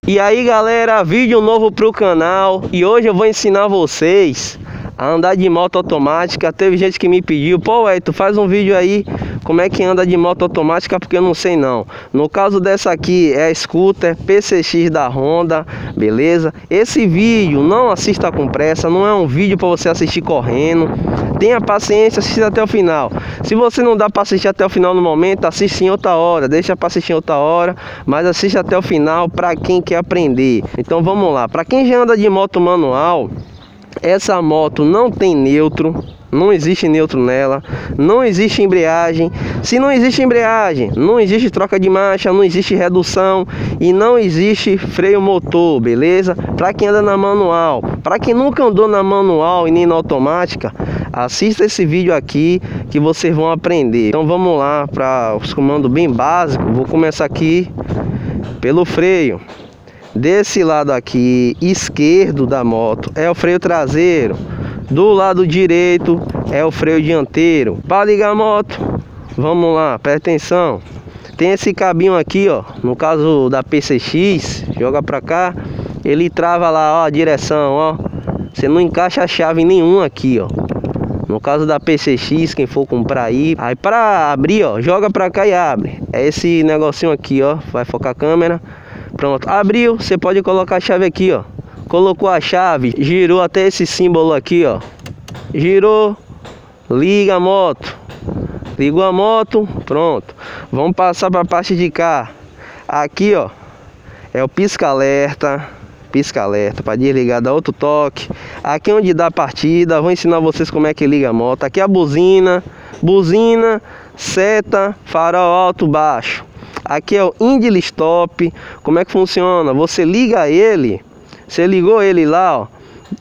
E aí galera, vídeo novo pro canal. E hoje eu vou ensinar vocês a andar de moto automática. Teve gente que me pediu: pô, tu faz um vídeo aí como é que anda de moto automática, porque eu não sei não. No caso dessa aqui é a scooter PCX da Honda, beleza? Esse vídeo não assista com pressa, não é um vídeo para você assistir correndo. Tenha paciência, assista até o final. Se você não dá para assistir até o final no momento, assiste em outra hora, deixa para assistir em outra hora, mas assiste até o final para quem quer aprender. Então vamos lá. Para quem já anda de moto manual, essa moto não tem neutro, não existe neutro nela, não existe embreagem. Se não existe embreagem, não existe troca de marcha, não existe redução e não existe freio motor, beleza? Para quem anda na manual, para quem nunca andou na manual e nem na automática, assista esse vídeo aqui que vocês vão aprender. Então vamos lá para os comandos bem básicos. Vou começar aqui pelo freio. Desse lado aqui esquerdo da moto é o freio traseiro, do lado direito é o freio dianteiro. Para ligar a moto, vamos lá, presta atenção. Tem esse cabinho aqui, ó, no caso da PCX, joga pra cá, ele trava lá, ó, a direção, ó. Você não encaixa a chave nenhuma aqui, ó. No caso da PCX, quem for comprar aí para abrir, ó, joga pra cá e abre. É esse negocinho aqui, ó, vai focar a câmera. Pronto, abriu, você pode colocar a chave aqui, ó. Colocou a chave, girou até esse símbolo aqui, ó. Girou, liga a moto. Ligou a moto, pronto. Vamos passar para a parte de cá. Aqui, ó, é o pisca-alerta. Pisca-alerta para desligar, dá outro toque. Aqui é onde dá partida. Vou ensinar vocês como é que liga a moto. Aqui é a buzina. Buzina, seta, farol alto, baixo. Aqui é o Idle Stop. Como é que funciona? Você liga ele, você ligou ele lá, ó,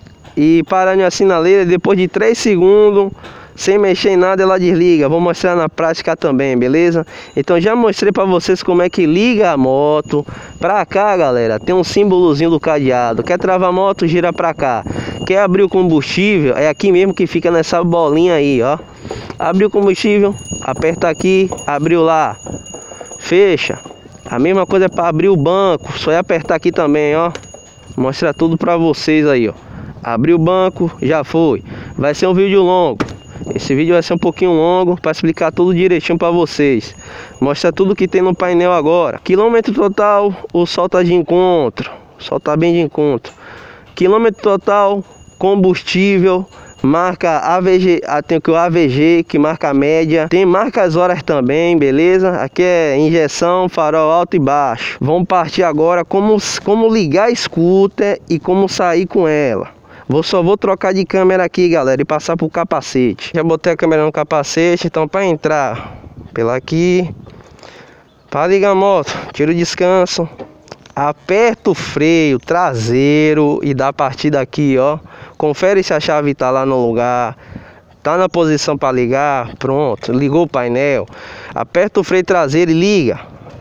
e para na sinaleira, depois de 3 segundos, sem mexer em nada, ela desliga. Vou mostrar na prática também, beleza? Então já mostrei para vocês como é que liga a moto. Pra cá, galera, tem um símbolozinho do cadeado. Quer travar a moto, gira pra cá. Quer abrir o combustível, é aqui mesmo que fica nessa bolinha aí, ó. Abriu o combustível, aperta aqui, abriu lá, fecha. A mesma coisa é para abrir o banco, só é apertar aqui também, ó. Mostra tudo para vocês aí, ó. Abriu o banco, já foi. Vai ser um vídeo longo. Esse vídeo vai ser um pouquinho longo para explicar tudo direitinho para vocês. Mostra tudo que tem no painel agora. Quilômetro total, o sol tá de encontro. O sol tá bem de encontro. Quilômetro total, combustível, marca AVG, tem o AVG que marca a média, tem marca as horas também, beleza? Aqui é injeção, farol alto e baixo. Vamos partir agora como ligar a scooter e como sair com ela. Só vou trocar de câmera aqui, galera, e passar pro capacete. Já botei a câmera no capacete, então para entrar pela aqui, para ligar a moto, tira o descanso, aperta o freio traseiro e dá partida aqui, ó. Confere se a chave tá lá no lugar, tá na posição para ligar. Pronto, ligou o painel. Aperta o freio traseiro e liga.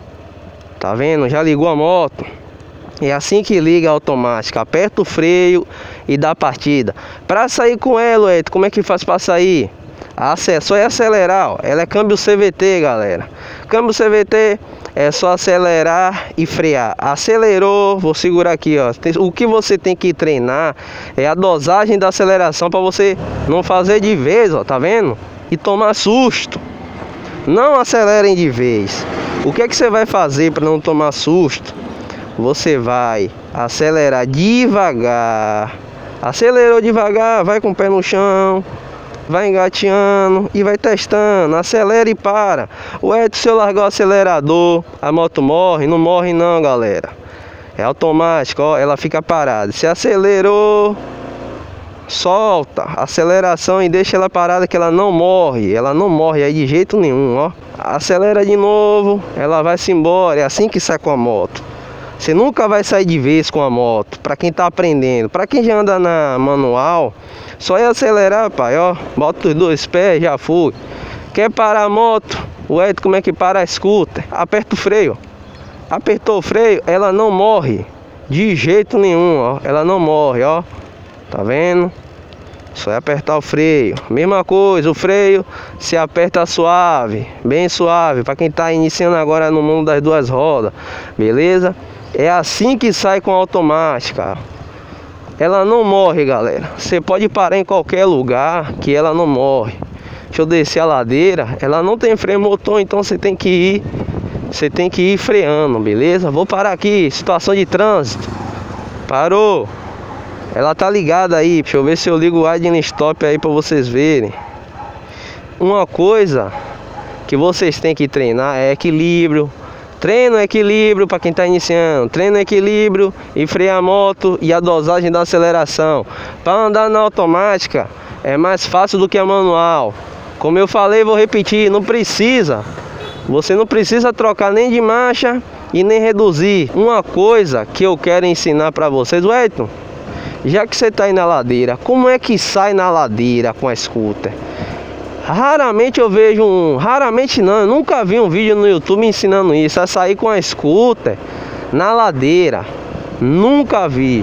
Tá vendo? Já ligou a moto. É assim que liga a automática. Aperta o freio e dá partida. Para sair com ela, Eto, como é que faz para sair? Só é acelerar, ó. Ela é câmbio CVT, galera. Câmbio CVT é só acelerar e frear. Acelerou, vou segurar aqui, ó. O que você tem que treinar é a dosagem da aceleração para você não fazer de vez, ó, tá vendo? E tomar susto. Não acelerem de vez. O que é que você vai fazer para não tomar susto? Você vai acelerar devagar. Acelerou devagar, vai com o pé no chão, vai engateando e vai testando. Acelera e para. Se eu largar o acelerador, a moto morre? Não morre não, galera. É automático, ó, ela fica parada. Se acelerou, solta a aceleração e deixa ela parada, que ela não morre. Ela não morre aí de jeito nenhum, ó. Acelera de novo, ela vai-se embora. É assim que sai com a moto. Você nunca vai sair de vez com a moto, para quem tá aprendendo. Para quem já anda na manual, só é acelerar, pai, ó. Bota os 2 pés, já foi. Quer parar a moto? Como é que para a scooter? Aperta o freio. Apertou o freio, ela não morre. De jeito nenhum, ó. Ela não morre, ó. Tá vendo? Só é apertar o freio. Mesma coisa, o freio se aperta suave, bem suave, para quem tá iniciando agora no mundo das duas rodas, beleza? É assim que sai com a automática. Ela não morre, galera. Você pode parar em qualquer lugar que ela não morre. Deixa eu descer a ladeira. Ela não tem freio motor, então você tem que ir freando, beleza? Vou parar aqui, situação de trânsito. Parou. Ela tá ligada aí. Deixa eu ver se eu ligo o idle stop aí pra vocês verem. Uma coisa que vocês têm que treinar é equilíbrio. Treino equilíbrio para quem está iniciando. Treino equilíbrio e freio a moto e a dosagem da aceleração. Para andar na automática é mais fácil do que a manual. Como eu falei, vou repetir, não precisa. Você não precisa trocar nem de marcha e nem reduzir. Uma coisa que eu quero ensinar para vocês, Wellington, já que você está aí na ladeira, como é que sai na ladeira com a scooter? Raramente eu vejo raramente não, eu nunca vi um vídeo no YouTube ensinando isso, a sair com a scooter na ladeira. Nunca vi.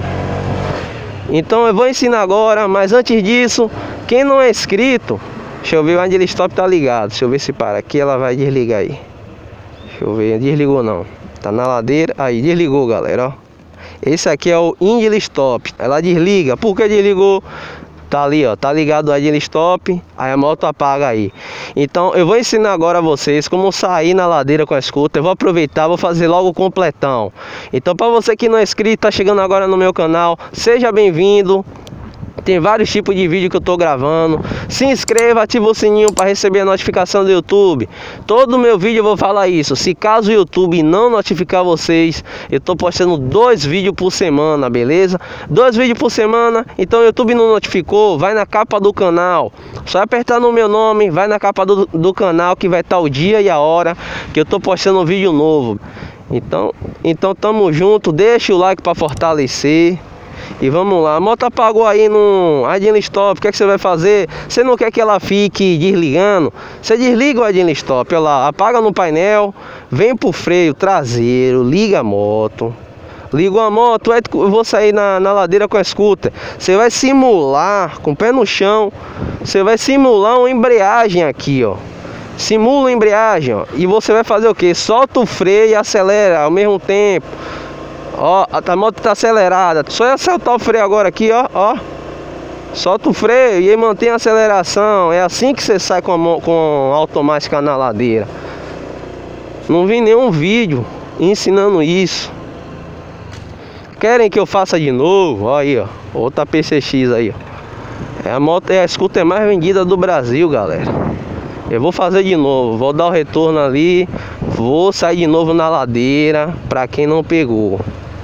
Então eu vou ensinar agora, mas antes disso, quem não é inscrito, deixa eu ver, o idle stop tá ligado. Deixa eu ver se para aqui, ela vai desligar aí. Deixa eu ver, desligou não. Tá na ladeira, aí desligou, galera, ó. Esse aqui é o idle stop. Ela desliga, por que desligou? Tá ali, ó, tá ligado o idle stop, aí a moto apaga aí. Então eu vou ensinar agora a vocês como sair na ladeira com a scooter. Eu vou aproveitar, vou fazer logo o completão. Então para você que não é inscrito, tá chegando agora no meu canal, seja bem-vindo. Tem vários tipos de vídeo que eu tô gravando. Se inscreva, ativa o sininho para receber a notificação do YouTube. Todo meu vídeo eu vou falar isso. Se caso o YouTube não notificar vocês, eu tô postando 2 vídeos por semana, beleza? 2 vídeos por semana. Então o YouTube não notificou, vai na capa do canal. Só apertar no meu nome, vai na capa do canal que vai estar o dia e a hora que eu tô postando um vídeo novo. Então tamo junto, deixa o like para fortalecer. E vamos lá, a moto apagou aí no idle stop. O que é que você vai fazer? Você não quer que ela fique desligando? Você desliga o idle stop, ela apaga no painel, vem pro freio traseiro, liga a moto. Ligou a moto, eu vou sair na ladeira com a scooter. Você vai simular, com o pé no chão, você vai simular uma embreagem aqui, ó. Simula a embreagem, ó. E você vai fazer o que? Solta o freio e acelera ao mesmo tempo. Ó, a moto tá acelerada. Só é soltar o freio agora aqui, ó. Solta o freio e aí mantém a aceleração. É assim que você sai com a automática na ladeira. Não vi nenhum vídeo ensinando isso. Querem que eu faça de novo? Ó aí, ó. Outra PCX aí, ó. É a scooter mais vendida do Brasil, galera. Eu vou fazer de novo. Vou dar o retorno ali. Vou sair de novo na ladeira. Pra quem não pegou.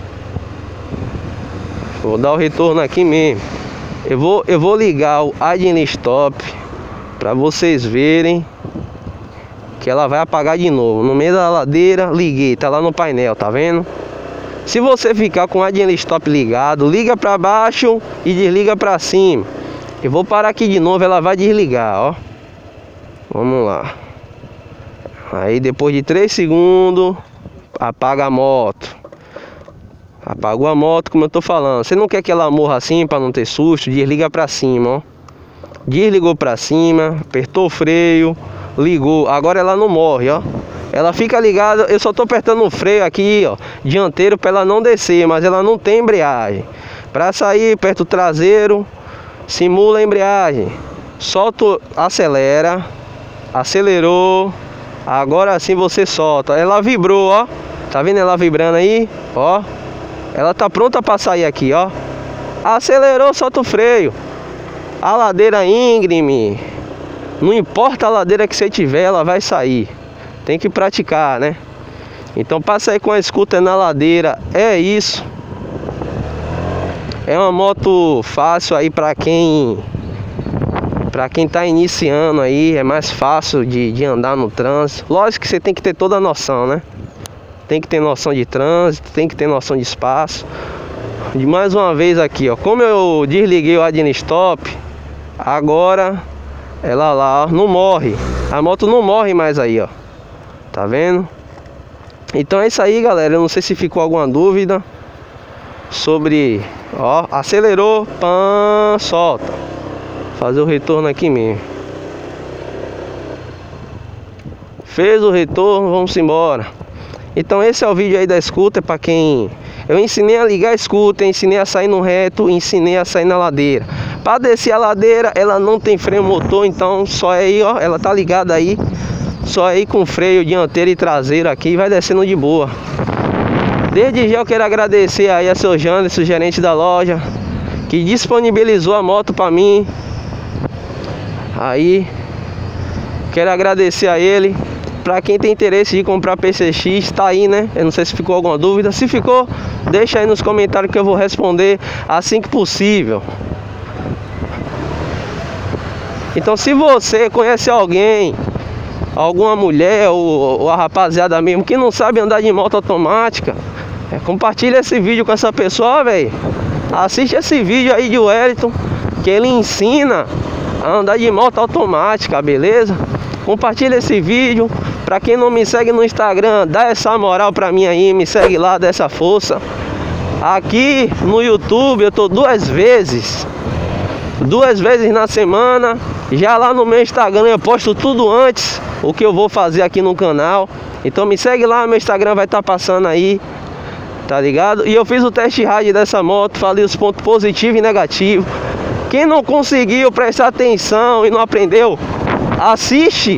Vou dar o retorno aqui mesmo. Eu vou ligar o idle stop para vocês verem que ela vai apagar de novo. No meio da ladeira, liguei, tá lá no painel, tá vendo? Se você ficar com o idle stop ligado, liga para baixo e desliga para cima. Eu vou parar aqui de novo, ela vai desligar, ó. Vamos lá. Aí depois de 3 segundos, apaga a moto. Apagou a moto, como eu tô falando. Você não quer que ela morra assim para não ter susto? Desliga pra cima, ó. Desligou pra cima, apertou o freio, ligou. Agora ela não morre, ó. Ela fica ligada. Eu só tô apertando o freio aqui, ó, dianteiro, para ela não descer, mas ela não tem embreagem. Para sair, aperta o traseiro, simula a embreagem. Solta, acelera. Acelerou. Agora sim você solta. Ela vibrou, ó. Tá vendo ela vibrando aí? Ó. Ela tá pronta para sair aqui, ó. Acelerou, solta o freio. A ladeira íngreme, não importa a ladeira que você tiver, ela vai sair. Tem que praticar, né? Então passa aí com a scooter na ladeira. É isso. É uma moto fácil aí para quem tá iniciando aí. É mais fácil de andar no trânsito. Lógico que você tem que ter toda a noção, né? Tem que ter noção de trânsito, tem que ter noção de espaço. E mais uma vez aqui, ó, como eu desliguei o idle stop, agora ela lá, ó, não morre. A moto não morre mais aí, ó. Tá vendo? Então é isso aí, galera. Eu não sei se ficou alguma dúvida sobre, ó, acelerou, pã, solta. Fazer o retorno aqui mesmo. Fez o retorno, vamos embora. Então esse é o vídeo aí da scooter, para quem eu ensinei a ligar a scooter, ensinei a sair no reto, ensinei a sair na ladeira. Para descer a ladeira, ela não tem freio motor, então só aí, ó, ela tá ligada aí, só aí com freio dianteiro e traseiro aqui, e vai descendo de boa. Desde já eu quero agradecer aí a seu Janderson, gerente da loja, que disponibilizou a moto para mim. Aí quero agradecer a ele. Para quem tem interesse de comprar PCX, tá aí, né? Eu não sei se ficou alguma dúvida. Se ficou, deixa aí nos comentários que eu vou responder assim que possível. Então, se você conhece alguém, alguma mulher ou a rapaziada mesmo que não sabe andar de moto automática, compartilha esse vídeo com essa pessoa, velho. Assiste esse vídeo aí de Wellington, que ele ensina a andar de moto automática, beleza? Compartilha esse vídeo. Pra quem não me segue no Instagram, dá essa moral pra mim aí, me segue lá, dá essa força. Aqui no YouTube eu tô duas vezes na semana. Já lá no meu Instagram eu posto tudo antes, o que eu vou fazer aqui no canal. Então me segue lá, meu Instagram vai estar passando aí, tá ligado? E eu fiz o test ride dessa moto, falei os pontos positivos e negativos. Quem não conseguiu prestar atenção e não aprendeu, assiste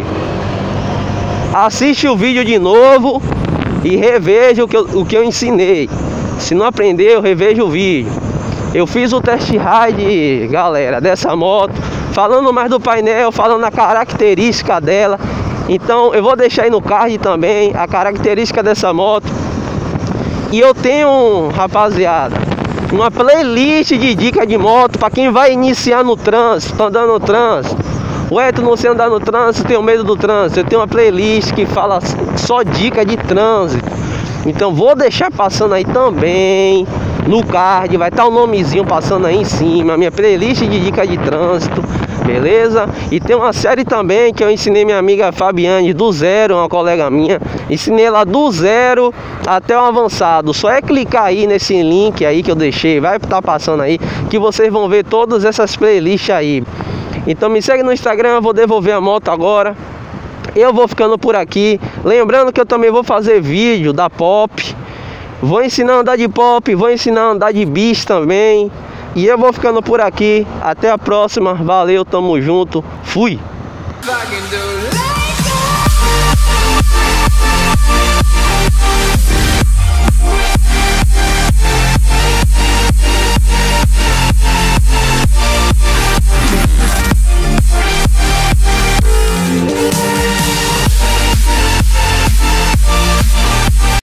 o vídeo de novo e reveja o que eu ensinei. Se não aprendeu, reveja o vídeo. Eu fiz o test ride, galera, dessa moto, falando mais do painel, falando a característica dela. Então eu vou deixar aí no card também a característica dessa moto. E eu tenho, rapaziada, uma playlist de dica de moto para quem vai iniciar no trânsito, andando no trânsito. Ué, tu não sei andar no trânsito, tenho medo do trânsito. Eu tenho uma playlist que fala só dica de trânsito. Então vou deixar passando aí também no card, vai estar o nomezinho passando aí em cima, minha playlist de dica de trânsito, beleza? E tem uma série também que eu ensinei minha amiga Fabiane do zero, uma colega minha. Ensinei ela do zero até o avançado. Só é clicar aí nesse link aí que eu deixei, vai estar passando aí, que vocês vão ver todas essas playlists aí. Então me segue no Instagram, eu vou devolver a moto agora. Eu vou ficando por aqui. Lembrando que eu também vou fazer vídeo da Pop. Vou ensinar a andar de Pop, vou ensinar a andar de bis também. E eu vou ficando por aqui. Até a próxima. Valeu, tamo junto. Fui!